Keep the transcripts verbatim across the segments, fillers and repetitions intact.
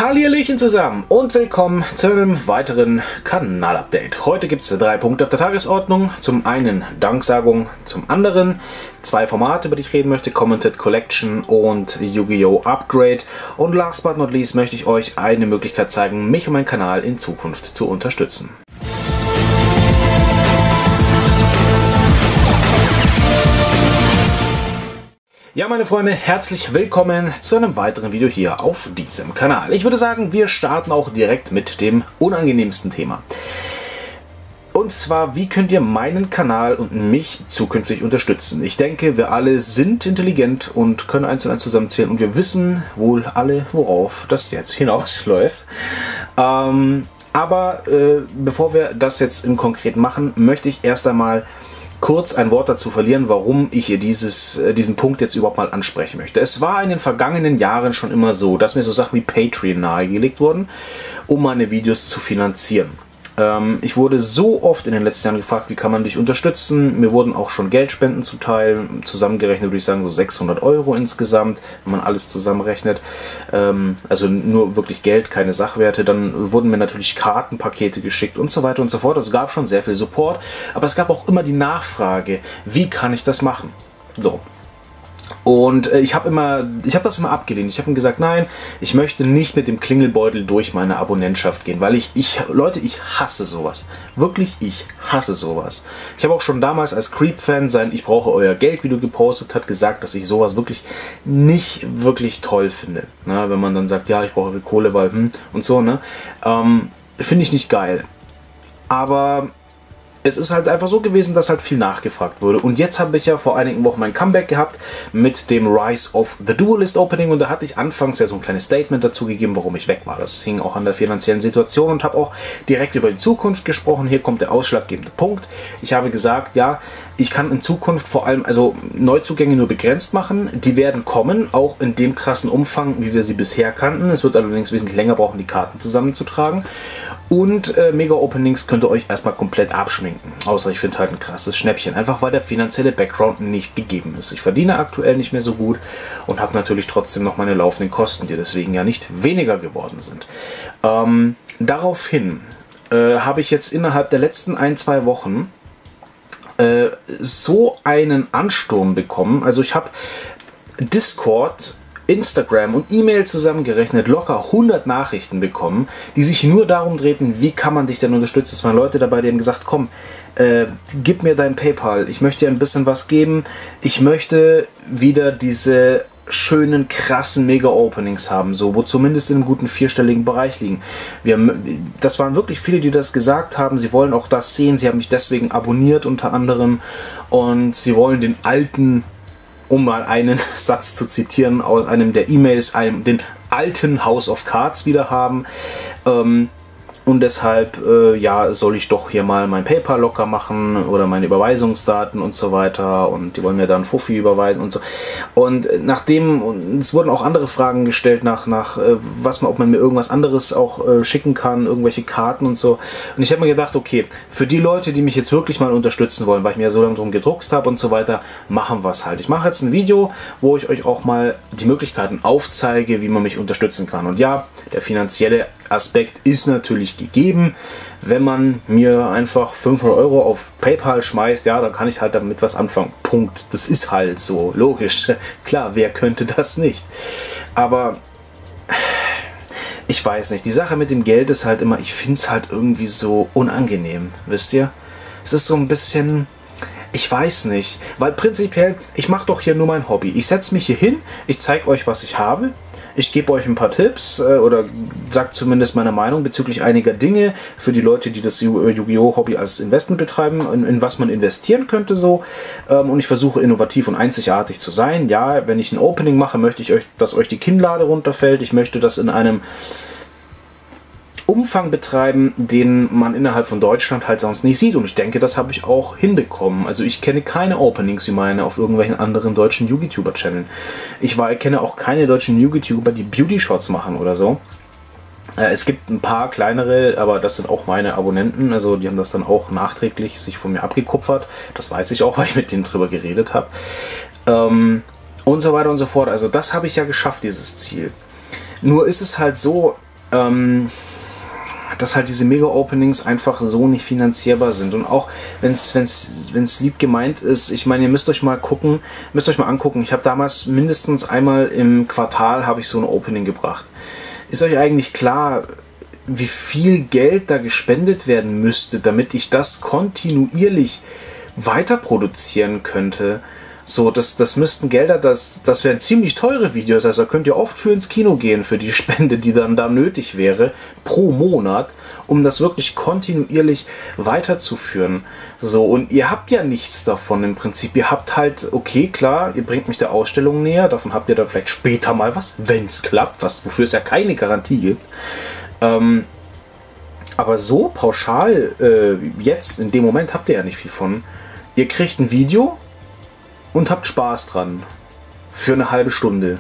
Hallihallöchen zusammen und willkommen zu einem weiteren Kanalupdate. Heute gibt es drei Punkte auf der Tagesordnung. Zum einen Danksagung, zum anderen zwei Formate, über die ich reden möchte, Commented Collection und Yu-Gi-Oh! Upgrade. Und last but not least möchte ich euch eine Möglichkeit zeigen, mich und meinen Kanal in Zukunft zu unterstützen. Ja, meine Freunde, herzlich willkommen zu einem weiteren Video hier auf diesem Kanal. Ich würde sagen, wir starten auch direkt mit dem unangenehmsten Thema. Und zwar, wie könnt ihr meinen Kanal und mich zukünftig unterstützen? Ich denke, wir alle sind intelligent und können eins und eins zusammenzählen und wir wissen wohl alle, worauf das jetzt hinausläuft. Ähm, aber äh, bevor wir das jetzt im Konkreten machen, möchte ich erst einmal kurz ein Wort dazu verlieren, warum ich hier dieses, diesen Punkt jetzt überhaupt mal ansprechen möchte. Es war in den vergangenen Jahren schon immer so, dass mir so Sachen wie Patreon nahegelegt wurden, um meine Videos zu finanzieren. Ähm, ich wurde so oft in den letzten Jahren gefragt, wie kann man dich unterstützen. Mir wurden auch schon Geldspenden zuteil, zusammengerechnet würde ich sagen so sechshundert Euro insgesamt, wenn man alles zusammenrechnet. Ähm, also nur wirklich Geld, keine Sachwerte. Dann wurden mir natürlich Kartenpakete geschickt und so weiter und so fort. Es gab schon sehr viel Support, aber es gab auch immer die Nachfrage, wie kann ich das machen? So. Und äh, ich habe immer, ich habe das immer abgelehnt. Ich habe ihm gesagt, nein, ich möchte nicht mit dem Klingelbeutel durch meine Abonnentschaft gehen, weil ich, ich, Leute, ich hasse sowas. Wirklich, ich hasse sowas. Ich habe auch schon damals als Creep-Fan sein Ich brauche euer Geld Video gepostet, hat gesagt, dass ich sowas wirklich nicht wirklich toll finde. Na, wenn man dann sagt, ja, ich brauche eure Kohle, weil, hm, und so, ne, ähm, finde ich nicht geil. Aber es ist halt einfach so gewesen, dass halt viel nachgefragt wurde. Und jetzt habe ich ja vor einigen Wochen mein Comeback gehabt mit dem Rise of the Duelist Opening. Und da hatte ich anfangs ja so ein kleines Statement dazu gegeben, warum ich weg war. Das hing auch an der finanziellen Situation und habe auch direkt über die Zukunft gesprochen. Hier kommt der ausschlaggebende Punkt. Ich habe gesagt, ja, ich kann in Zukunft vor allem also Neuzugänge nur begrenzt machen. Die werden kommen, auch in dem krassen Umfang, wie wir sie bisher kannten. Es wird allerdings wesentlich länger brauchen, die Karten zusammenzutragen. Und äh, Mega-Openings könnt ihr euch erstmal komplett abschminken. Außer ich finde halt ein krasses Schnäppchen. Einfach weil der finanzielle Background nicht gegeben ist. Ich verdiene aktuell nicht mehr so gut und habe natürlich trotzdem noch meine laufenden Kosten, die deswegen ja nicht weniger geworden sind. Ähm, daraufhin äh, habe ich jetzt innerhalb der letzten ein, zwei Wochen äh, so einen Ansturm bekommen. Also ich habe Discord, Instagram und E-Mail zusammengerechnet locker hundert Nachrichten bekommen, die sich nur darum drehten, wie kann man dich denn unterstützen. Es waren Leute dabei, die haben gesagt, komm, äh, gib mir dein PayPal, ich möchte dir ein bisschen was geben, ich möchte wieder diese schönen, krassen Mega-Openings haben, so, wo zumindest in einem guten vierstelligen Bereich liegen. Wir haben, das waren wirklich viele, die das gesagt haben, sie wollen auch das sehen, sie haben mich deswegen abonniert unter anderem und sie wollen den alten, um mal einen Satz zu zitieren aus einem der E-Mails, einem den alten House of Cards wieder haben. Ähm, und deshalb, äh, ja, soll ich doch hier mal mein PayPal locker machen oder meine Überweisungsdaten und so weiter. Und die wollen mir dann Fuffi überweisen und so. Und nachdem, und es wurden auch andere Fragen gestellt nach, nach äh, was man, ob man mir irgendwas anderes auch äh, schicken kann, irgendwelche Karten und so. Und ich habe mir gedacht, okay, für die Leute, die mich jetzt wirklich mal unterstützen wollen, weil ich mir ja so lange drum gedruckst habe und so weiter, machen wir es halt. Ich mache jetzt ein Video, wo ich euch auch mal die Möglichkeiten aufzeige, wie man mich unterstützen kann. Und ja, der finanzielle Aspekt ist natürlich gegeben. Wenn man mir einfach fünfhundert Euro auf PayPal schmeißt, ja, dann kann ich halt damit was anfangen. Punkt. Das ist halt so, logisch. Klar, wer könnte das nicht? Aber ich weiß nicht. Die Sache mit dem Geld ist halt immer, ich finde es halt irgendwie so unangenehm. Wisst ihr? Es ist so ein bisschen, ich weiß nicht. Weil prinzipiell, ich mache doch hier nur mein Hobby. Ich setze mich hier hin, ich zeige euch, was ich habe. Ich gebe euch ein paar Tipps äh, oder sage zumindest meine Meinung bezüglich einiger Dinge für die Leute, die das Yu-Gi-Oh! Hobby als Investment betreiben, in, in was man investieren könnte so. Ähm, und ich versuche innovativ und einzigartig zu sein. Ja, wenn ich ein Opening mache, möchte ich euch, dass euch die Kinnlade runterfällt. Ich möchte das in einem Umfang betreiben, den man innerhalb von Deutschland halt sonst nicht sieht. Und ich denke, das habe ich auch hinbekommen. Also ich kenne keine Openings wie meine auf irgendwelchen anderen deutschen Yu-Gi-Tuber-Channeln. Ich war, kenne auch keine deutschen Yu-Gi-Tuber, die Beauty-Shots machen oder so. Äh, es gibt ein paar kleinere, aber das sind auch meine Abonnenten. Also die haben das dann auch nachträglich sich von mir abgekupfert. Das weiß ich auch, weil ich mit denen drüber geredet habe. Ähm, und so weiter und so fort. Also das habe ich ja geschafft, dieses Ziel. Nur ist es halt so, ähm, dass halt diese Mega-Openings einfach so nicht finanzierbar sind. Und auch wenn es wenn's, wenn's lieb gemeint ist, ich meine, ihr müsst euch mal gucken, müsst euch mal angucken. Ich habe damals mindestens einmal im Quartal habe ich so ein Opening gebracht. Ist euch eigentlich klar, wie viel Geld da gespendet werden müsste, damit ich das kontinuierlich weiter produzieren könnte? So, das, das müssten Gelder, das, das wären ziemlich teure Videos, also da könnt ihr oft für ins Kino gehen, für die Spende, die dann da nötig wäre, pro Monat, um das wirklich kontinuierlich weiterzuführen. So, und ihr habt ja nichts davon im Prinzip. Ihr habt halt, okay, klar, ihr bringt mich der Ausstellung näher, davon habt ihr dann vielleicht später mal was, wenn es klappt, was, wofür es ja keine Garantie gibt. Ähm, aber so pauschal, äh, jetzt, in dem Moment habt ihr ja nicht viel von. Ihr kriegt ein Video und habt Spaß dran. Für eine halbe Stunde.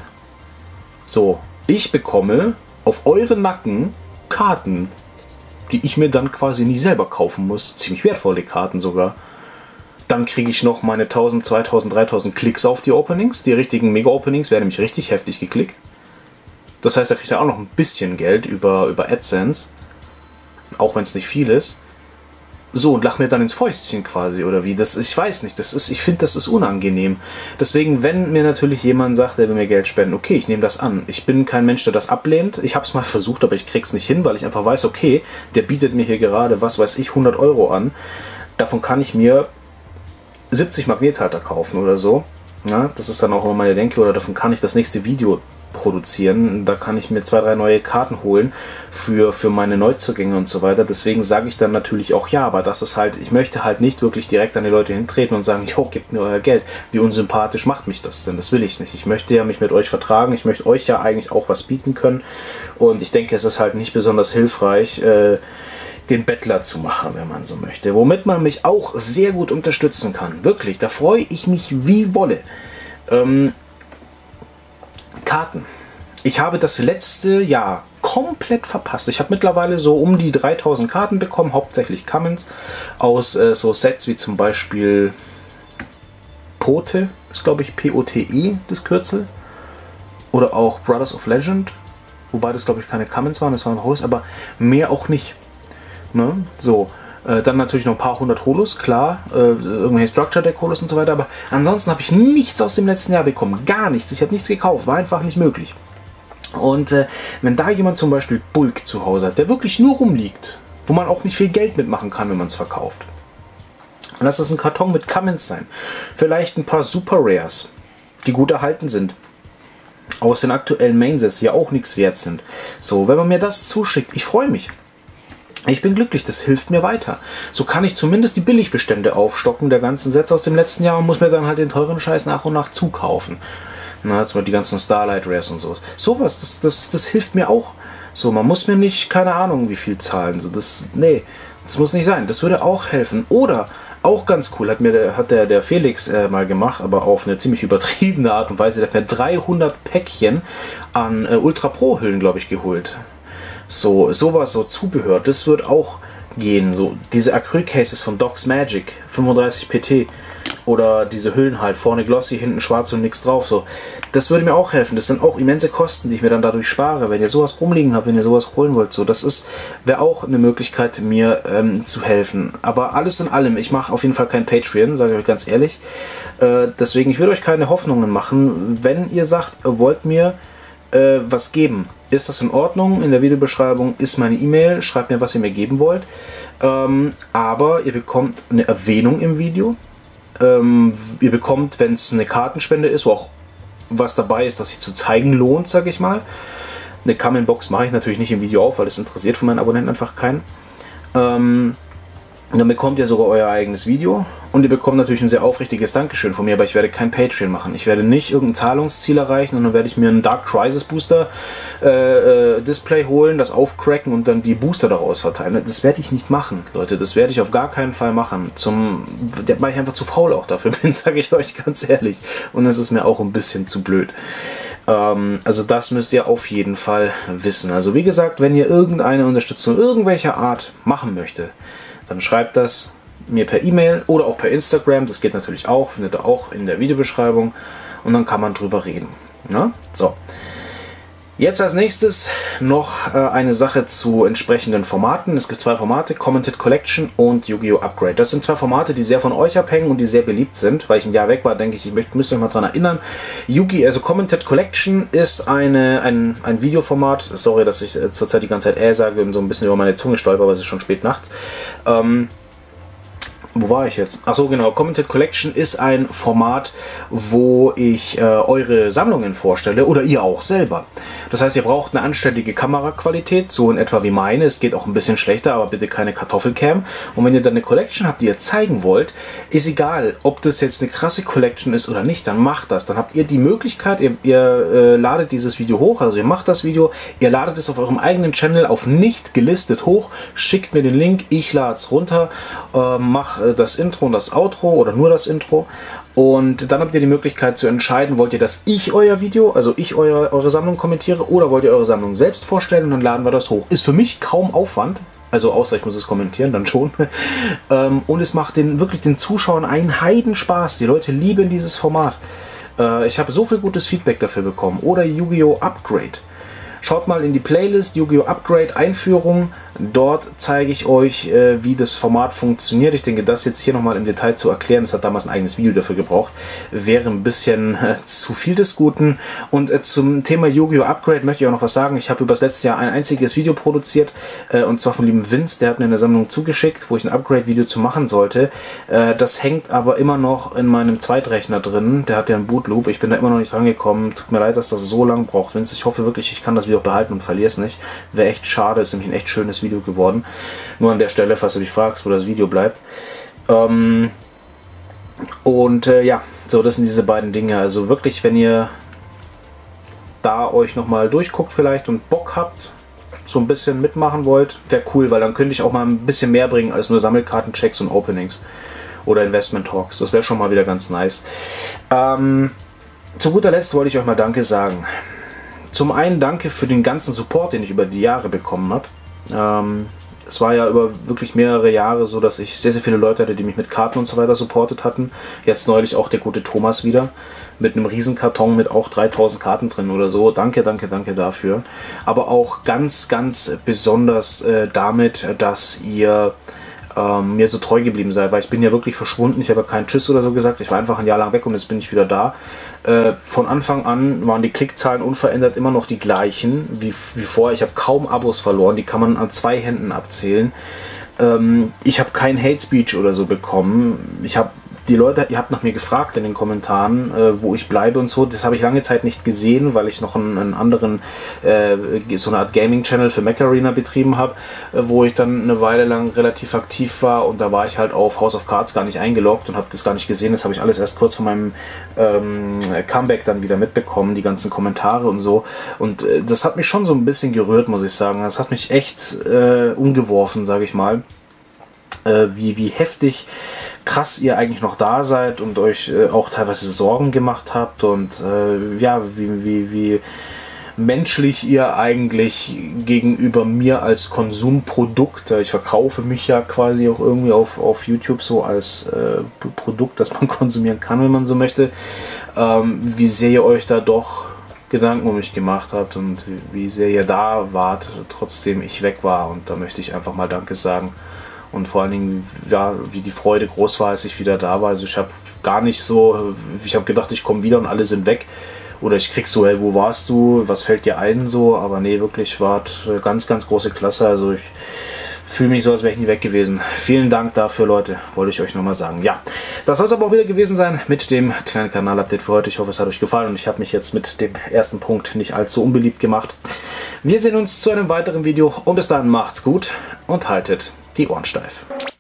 So, ich bekomme auf euren Nacken Karten, die ich mir dann quasi nie selber kaufen muss. Ziemlich wertvolle Karten sogar. Dann kriege ich noch meine tausend, zweitausend, dreitausend Klicks auf die Openings. Die richtigen Mega-Openings werden nämlich richtig heftig geklickt. Das heißt, da kriegt er auch noch ein bisschen Geld über, über AdSense. Auch wenn es nicht viel ist. So, und lach mir dann ins Fäustchen quasi, oder wie? Das, ich weiß nicht, das ist, ich finde, das ist unangenehm. Deswegen, wenn mir natürlich jemand sagt, der will mir Geld spenden, okay, ich nehme das an. Ich bin kein Mensch, der das ablehnt. Ich habe es mal versucht, aber ich krieg's nicht hin, weil ich einfach weiß, okay, der bietet mir hier gerade, was weiß ich, hundert Euro an. Davon kann ich mir siebzig Magnethalter kaufen oder so. Ja, das ist dann auch immer meine Denke, oder davon kann ich das nächste Video produzieren. Da kann ich mir zwei, drei neue Karten holen für, für meine Neuzugänge und so weiter. Deswegen sage ich dann natürlich auch ja, aber das ist halt, ich möchte halt nicht wirklich direkt an die Leute hintreten und sagen, jo, gebt mir euer Geld. Wie unsympathisch macht mich das denn? Das will ich nicht. Ich möchte ja mich mit euch vertragen. Ich möchte euch ja eigentlich auch was bieten können. Und ich denke, es ist halt nicht besonders hilfreich, äh, den Bettler zu machen, wenn man so möchte. Womit man mich auch sehr gut unterstützen kann. Wirklich, da freue ich mich wie Wolle. Ähm, Karten. Ich habe das letzte Jahr komplett verpasst. Ich habe mittlerweile so um die dreitausend Karten bekommen, hauptsächlich Commons, aus äh, so Sets wie zum Beispiel Pote, ist glaube ich P O T E, das Kürzel. Oder auch Brothers of Legend, wobei das glaube ich keine Commons waren, das waren Holos, aber mehr auch nicht. Ne? So. Äh, dann natürlich noch ein paar hundert Holos, klar, äh, irgendwelche Structure Deck Holos und so weiter, aber ansonsten habe ich nichts aus dem letzten Jahr bekommen, gar nichts, ich habe nichts gekauft, war einfach nicht möglich. Und äh, wenn da jemand zum Beispiel Bulk zu Hause hat, der wirklich nur rumliegt, wo man auch nicht viel Geld mitmachen kann, wenn man es verkauft, und lass das ein Karton mit Commons sein, vielleicht ein paar Super Rares, die gut erhalten sind, aus den aktuellen Mainsets, die ja auch nichts wert sind. So, wenn man mir das zuschickt, ich freue mich. Ich bin glücklich, das hilft mir weiter. So kann ich zumindest die Billigbestände aufstocken der ganzen Sets aus dem letzten Jahr und muss mir dann halt den teuren Scheiß nach und nach zukaufen. Na, zum Beispiel die ganzen Starlight Rares und sowas. Sowas, das, das, das hilft mir auch. So, man muss mir nicht, keine Ahnung, wie viel zahlen. So, das, nee, das muss nicht sein. Das würde auch helfen. Oder, auch ganz cool, hat mir der, hat der, der Felix äh, mal gemacht, aber auf eine ziemlich übertriebene Art und Weise. Der hat mir dreihundert Päckchen an äh, Ultra Pro Hüllen, glaube ich, geholt. So, sowas, so Zubehör, das wird auch gehen. So, diese Acryl-Cases von Docs Magic, fünfunddreißig P T. Oder diese Hüllen halt, vorne glossy, hinten schwarz und nichts drauf. So, das würde mir auch helfen. Das sind auch immense Kosten, die ich mir dann dadurch spare, wenn ihr sowas rumliegen habt, wenn ihr sowas holen wollt. So, das ist, wäre auch eine Möglichkeit, mir ähm, zu helfen. Aber alles in allem, ich mache auf jeden Fall kein Patreon, sage ich euch ganz ehrlich. Äh, deswegen, ich will euch keine Hoffnungen machen. Wenn ihr sagt, ihr wollt mir äh, was geben, ist das in Ordnung? In der Videobeschreibung ist meine E-Mail. Schreibt mir, was ihr mir geben wollt. Ähm, aber ihr bekommt eine Erwähnung im Video. Ähm, ihr bekommt, wenn es eine Kartenspende ist, wo auch was dabei ist, das sich zu zeigen lohnt, sage ich mal. Eine Comment-Box mache ich natürlich nicht im Video auf, weil das interessiert von meinen Abonnenten einfach keinen. Ähm, dann bekommt ihr sogar euer eigenes Video und ihr bekommt natürlich ein sehr aufrichtiges Dankeschön von mir, aber ich werde kein Patreon machen. Ich werde nicht irgendein Zahlungsziel erreichen und dann werde ich mir einen Dark Crisis Booster äh, äh, Display holen, das aufcracken und dann die Booster daraus verteilen. Das werde ich nicht machen, Leute. Das werde ich auf gar keinen Fall machen. Zum, weil ich einfach zu faul auch dafür bin, sage ich euch ganz ehrlich. Und das ist mir auch ein bisschen zu blöd. Ähm, also das müsst ihr auf jeden Fall wissen. Also wie gesagt, wenn ihr irgendeine Unterstützung irgendwelcher Art machen möchtet, dann schreibt das mir per E-Mail oder auch per Instagram. Das geht natürlich auch, findet ihr auch in der Videobeschreibung. Und dann kann man drüber reden. Na? So. Jetzt als nächstes noch äh, eine Sache zu entsprechenden Formaten. Es gibt zwei Formate, Commented Collection und Yu-Gi-Oh! Upgrade. Das sind zwei Formate, die sehr von euch abhängen und die sehr beliebt sind. Weil ich ein Jahr weg war, denke ich, ich möchte, müsst euch mal daran erinnern. Yu-Gi, also Commented Collection ist eine, ein, ein Videoformat. Sorry, dass ich äh, zurzeit die ganze Zeit äh sage und so ein bisschen über meine Zunge stolper, aber es ist schon spät nachts. Ähm, Wo war ich jetzt? Achso, genau. Commented Collection ist ein Format, wo ich äh, eure Sammlungen vorstelle oder ihr auch selber. Das heißt, ihr braucht eine anständige Kameraqualität, so in etwa wie meine. Es geht auch ein bisschen schlechter, aber bitte keine Kartoffelcam. Und wenn ihr dann eine Collection habt, die ihr zeigen wollt, ist egal, ob das jetzt eine krasse Collection ist oder nicht, dann macht das. Dann habt ihr die Möglichkeit, ihr, ihr äh, ladet dieses Video hoch, also ihr macht das Video, ihr ladet es auf eurem eigenen Channel auf nicht gelistet hoch, schickt mir den Link, ich lade es runter, äh, mache das Intro und das Outro oder nur das Intro. Und dann habt ihr die Möglichkeit zu entscheiden, wollt ihr, dass ich euer Video, also ich euer, eure Sammlung kommentiere, oder wollt ihr eure Sammlung selbst vorstellen und dann laden wir das hoch. Ist für mich kaum Aufwand, also außer ich muss es kommentieren, dann schon. Und es macht den, wirklich den Zuschauern einen Heidenspaß. Die Leute lieben dieses Format. Ich habe so viel gutes Feedback dafür bekommen. Oder Yu-Gi-Oh! Upgrade. Schaut mal in die Playlist Yu-Gi-Oh! Upgrade Einführung. Dort zeige ich euch, äh, wie das Format funktioniert. Ich denke, das jetzt hier nochmal im Detail zu erklären, das hat damals ein eigenes Video dafür gebraucht, wäre ein bisschen äh, zu viel des Guten. Und äh, zum Thema Yu-Gi-Oh! Upgrade möchte ich auch noch was sagen. Ich habe über das letzte Jahr ein einziges Video produziert, äh, und zwar von lieben Vince, der hat mir eine Sammlung zugeschickt, wo ich ein Upgrade-Video zu machen sollte. Äh, das hängt aber immer noch in meinem Zweitrechner drin. Der hat ja einen Bootloop. Ich bin da immer noch nicht dran gekommen. Tut mir leid, dass das so lang braucht, Vince. Ich hoffe wirklich, ich kann das Video behalten und verliere es nicht. Wäre echt schade, ist nämlich ein echt schönes Video geworden. Nur an der Stelle, falls du dich fragst, wo das Video bleibt. Ähm und äh, ja, so, das sind diese beiden Dinge. Also wirklich, wenn ihr da euch nochmal durchguckt vielleicht und Bock habt, so ein bisschen mitmachen wollt, wäre cool, weil dann könnte ich auch mal ein bisschen mehr bringen als nur Sammelkartenchecks und Openings oder Investment Talks. Das wäre schon mal wieder ganz nice. Ähm, zu guter Letzt wollte ich euch mal Danke sagen. Zum einen danke für den ganzen Support, den ich über die Jahre bekommen habe. Ähm, es war ja über wirklich mehrere Jahre so, dass ich sehr, sehr viele Leute hatte, die mich mit Karten und so weiter supportet hatten. Jetzt neulich auch der gute Thomas wieder mit einem Riesenkarton mit auch dreitausend Karten drin oder so. Danke, danke, danke dafür. Aber auch ganz, ganz besonders äh, damit, dass ihr ähm, mir so treu geblieben seid, weil ich bin ja wirklich verschwunden. Ich habe ja keinen Tschüss oder so gesagt. Ich war einfach ein Jahr lang weg und jetzt bin ich wieder da. Äh, von Anfang an waren die Klickzahlen unverändert immer noch die gleichen wie, wie vorher. Ich habe kaum Abos verloren, die kann man an zwei Händen abzählen. Ähm, ich habe kein Hate Speech oder so bekommen. Ich habe die Leute, ihr habt nach mir gefragt in den Kommentaren, äh, wo ich bleibe und so. Das habe ich lange Zeit nicht gesehen, weil ich noch einen, einen anderen, äh, so eine Art Gaming-Channel für Mac Arena betrieben habe, äh, wo ich dann eine Weile lang relativ aktiv war und da war ich halt auf House of Cards gar nicht eingeloggt und habe das gar nicht gesehen. Das habe ich alles erst kurz vor meinem ähm, Comeback dann wieder mitbekommen, die ganzen Kommentare und so. Und äh, das hat mich schon so ein bisschen gerührt, muss ich sagen. Das hat mich echt äh, umgeworfen, sage ich mal. Äh, wie, wie heftig krass ihr eigentlich noch da seid und euch äh, auch teilweise Sorgen gemacht habt und äh, ja, wie, wie, wie menschlich ihr eigentlich gegenüber mir als Konsumprodukt, ich verkaufe mich ja quasi auch irgendwie auf, auf YouTube so als äh, Produkt, das man konsumieren kann, wenn man so möchte, ähm, wie sehr ihr euch da doch Gedanken um mich gemacht habt und wie sehr ihr da wart, trotzdem ich weg war, und da möchte ich einfach mal Danke sagen. Und vor allen Dingen, ja, wie die Freude groß war, als ich wieder da war. Also ich habe gar nicht so, ich habe gedacht, ich komme wieder und alle sind weg. Oder ich krieg so, hey, wo warst du, was fällt dir ein so. Aber nee, wirklich war ganz, ganz große Klasse. Also ich fühle mich so, als wäre ich nie weg gewesen. Vielen Dank dafür, Leute, wollte ich euch nochmal sagen. Ja, das soll es aber auch wieder gewesen sein mit dem kleinen Kanal-Update für heute. Ich hoffe, es hat euch gefallen und ich habe mich jetzt mit dem ersten Punkt nicht allzu unbeliebt gemacht. Wir sehen uns zu einem weiteren Video und bis dahin macht's gut und haltet die Ohren steif.